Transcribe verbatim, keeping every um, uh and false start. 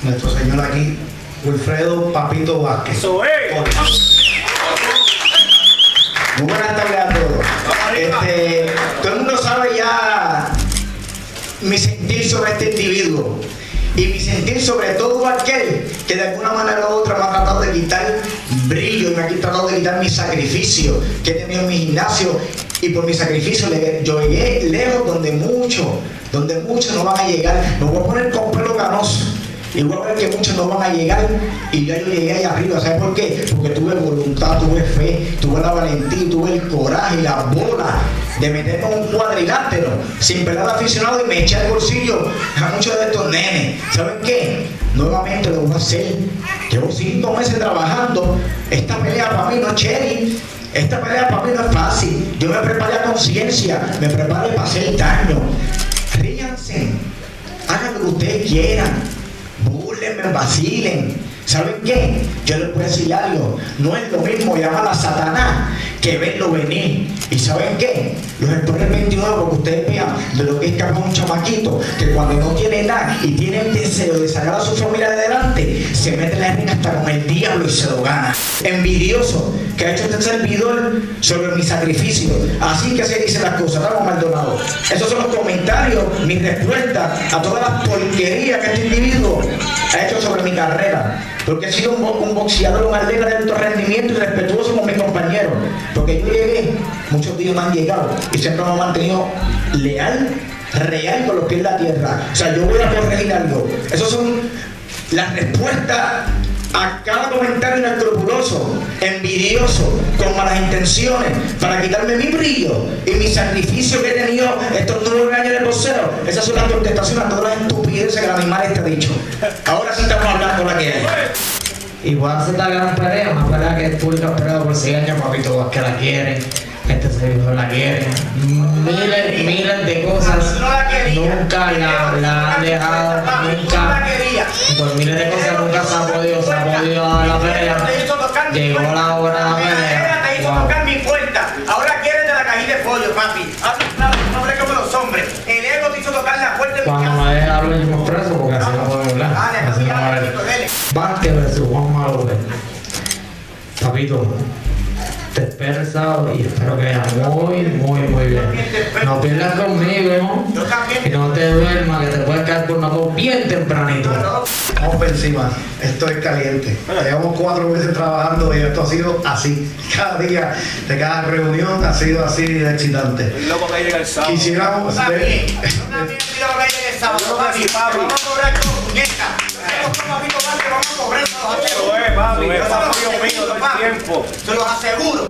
nuestro señor aquí, Wilfredo Papito Vázquez. Eso es. Muy buenas tardes a todos. Este, todo el mundo sabe ya mi sentir sobre este individuo y mi sentir sobre todo aquel que de alguna manera u otra me ha tratado de quitar brillo y me ha tratado de quitar mi sacrificio que he tenido en mi gimnasio, y por mi sacrificio yo llegué lejos donde muchos, donde muchos no van a llegar. Me voy a poner con pelo canoso y voy a ver que muchos no van a llegar, y ya yo llegué ahí arriba. ¿Sabes por qué? Porque tuve voluntad, tuve fe, tuve la valentía, tuve el coraje y la bola de meterme en un cuadrilátero sin pelar aficionado, y me eché al bolsillo a muchos de estos nenes. ¿Saben qué? Nuevamente lo voy a hacer. Llevo cinco meses trabajando. Esta pelea para mí no es cherry. Esta pelea para mí no es fácil. Yo me preparé a conciencia, me preparé para hacer daño. Ríanse, hagan lo que ustedes quieran, búrlenme, vacilen. ¿Saben qué? Yo les voy a decir algo. No es lo mismo llamar a Satanás que verlo venir. ¿Y saben qué? Los Actores veintinueve, porque ustedes vean de lo que es capaz un chamaquito que cuando no tiene nada y tiene el deseo de sacar a su familia de delante, se mete en la ring hasta con el diablo y se lo gana. Envidioso que ha hecho este servidor sobre mi sacrificio. Así que se dicen las cosas, Ramos Maldonado. Esos son los comentarios, mi respuesta a todas las porquerías que este individuo ha hecho sobre mi carrera. Porque he sido un, bo un boxeador, un atleta de alto rendimiento y respetuoso con mis compañeros. Porque yo llegué, muchos días me han llegado y siempre me han mantenido leal, real, con los pies en la tierra. O sea, yo voy a corregir algo. Esas son las respuestas a cada comentario inescrupuloso, envidioso, con malas intenciones, para quitarme mi brillo y mi sacrificio que he tenido estos nueve años de boxeo. Esas son las contestaciones a todas las estupideces que el animal este ha dicho. Ahora sí estamos hablando la que hay. Y voy a hacer la gran pelea, una pelea que es pública esperada por seis años, Papito Vázquez la quiere, este servidor la quiere, miles, miles de cosas, nunca la, la han dejado, nunca, por miles de cosas nunca se ha podido, se ha podido dar la pelea, llegó la hora de la pelea. Te hizo tocar mi puerta, ahora quieres de la cajita de pollo, papi. No hables como los hombres, el ego te hizo tocar la puerta de mi casa. Cuando me deje hablar yo me expreso, porque así no podemos hablar. Así no va a haber. Vázquez versus Juan Manuel. Papito, te espero el sábado y espero que vaya muy, muy, muy bien. No pierdas conmigo y no te duermas, que te puedes caer por una voz bien tempranito. Vamos por encima, esto es caliente. Llevamos cuatro meses trabajando y esto ha sido así. Cada día de cada reunión ha sido así de excitante. El loco que llega el sábado. Quisiéramos Está bien, está bien, cuidado que llega el sábado. Vamos a cobrar como puñeta. Vamos a cobrar, vamos a cobrar. Eso es, papi, yo soy amigo mío todo el tiempo. Se los aseguro.